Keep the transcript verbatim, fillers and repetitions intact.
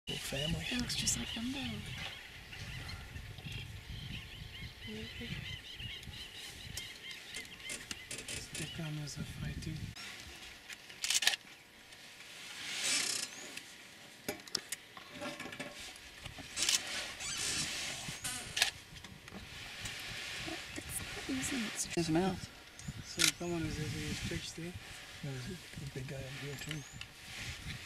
Family. It looks just like them though. The camels are fighting. Using its His mouth. So come on, is it stretched there? There's a big guy up here too.